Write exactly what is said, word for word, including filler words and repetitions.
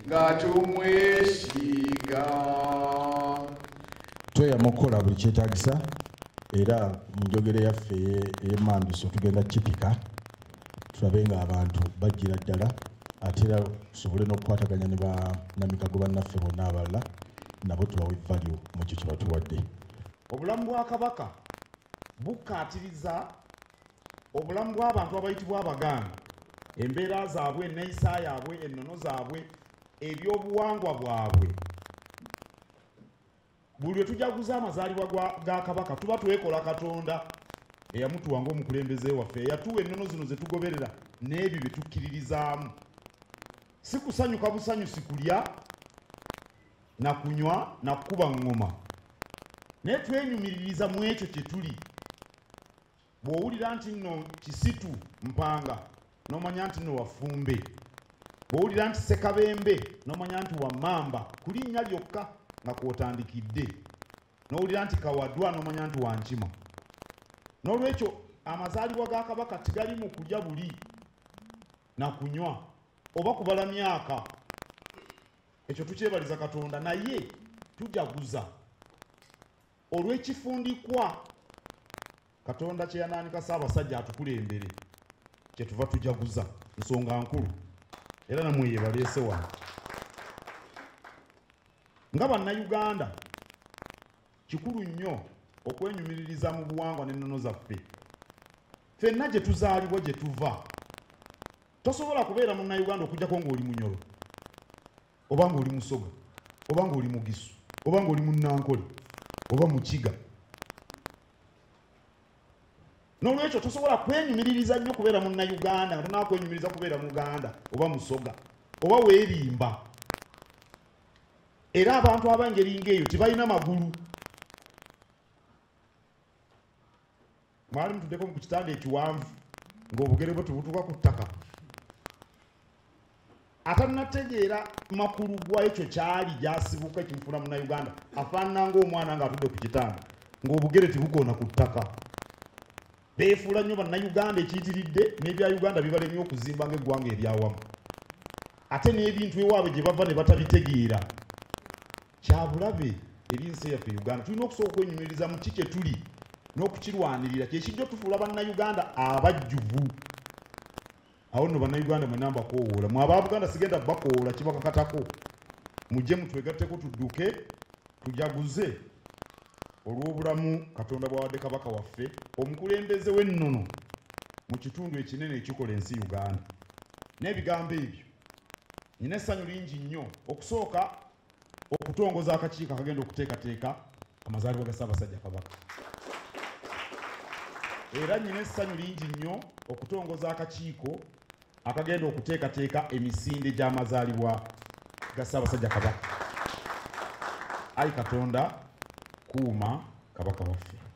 nga tumwesiga. Tweyamukola buli kyetaagisa era mu njogera yaffe ey'emmanduso tugenda kipika tulabe nga abantu bajjira ddala ate era tusobole n'okukwataganya ne bannamikago bannaffe bonna abalala nabo tubawe value mu kyo kye batuwadde. Obulamu bwa Kabaka bukaatiriza obulamu bw'abantu abayitibwa Abaganda, embeera zaabwe, enneeyisa yaabwe, ennono zaabwe, ebyobuwangwa bwabwe. Buli lwe tujaguza amazaalibwa ga Kabaka tuba twekola Katonda eyamutuwa ng'omukulembeze waffe, eyatuwa ennono zino ze tugoberera n'ebyo bye tukkiririzaamu. Si kusanyuka busanyusi kulya na kunywa na kukuba ngoma, naye twenyumiririza mu ekyo kye tuli. Bw'owulira nti nno Kisitu Mpanga n'omanya nti nno Wafumbe, bw'owulira nti Ssekabembe n'omanya nti Wammamba ku linnya lyokka nga kw'otandikidde, n'owulira nti Kawadwa n'omanya nti Wankima. N'olwekyo amazaalibwa ga Kabaka tegali mu kulya buli na kunywa oba kubala myaka. Ekyo tukyebaliza Katonda, naye tujaguza olw'ekifundikwa Katonda kye yanaanika Ssaabasajja atukulembere, kye tuva tujaguza nsonga nkulu era namwe ye baleese wano. Nga bannayuganda kikulu nnyo okwenyumiririza mu buwangwa n'ennono zaffe. Ffenna gye tuzaalibwa gye tuva tosobola kubeera munnayuganda okujjako ng'oli Munyoro oba ng'oli Musoga oba ng'oli Mugisu oba ng'oli Munnankole oba Mukiga. N'olwekyo tosobola kwenyumiririza nnyo kubeera munnayuganda nga tonaba kwenyumiriza kubeera Muganda oba Musoga oba weerimba. Era abantu ab'engeri ng'eyo tebalina magulu. Mwali mutuddeko ku kitanda ekiwanvu ng'obugere bwe tubutuuka ku ttaka. Atannategeera makulu gwa ekyo kyali gyasibuka ekimufuula munnayuganda afaanana ng'omwana ng'atudde ku kitanda ng'obugere tebukoona ku ttaka. Beefuula nnyo bannayuganda ekiyitiridde n'ebya Uganda bibalemye okuzimba ng'eggwanga eryawamu. Ate n'ebintu ewaabwe gye bava ne batabitegeera. Kyabulabe eri nsi yaffe Uganda. Tulina okusooka okwenyumiririza mu kiki tuli n'okukirwanirira kyekijja tufuula bannayuganda abajjuvu. Awo nno bannayuganda mwenna mbakoowoola. Mwe Abaganda sigenda bakoola kibakakatako. Mujje mutwegatteko tudduke tujaguze olw'obulamu Katonda bw'awadde Kabaka waffe, omukulembeze w'ennono mu kitundu ekinene ekikola ensi Uganda. N'ebigambo ebyo nina essanyu lingi nnyo okusooka okutongoza akakiiko akagenda okuteekateeka amazaalibwa ga Ssaabasajja Kabaka. Era nina essanyu lingi nnyo okutongoza akakiiko akagenda okuteekateeka emisinde gy'amazaalibwa ga Ssaabasajja Kabaka. Ayi Katonda kuuma Kabaka waffe.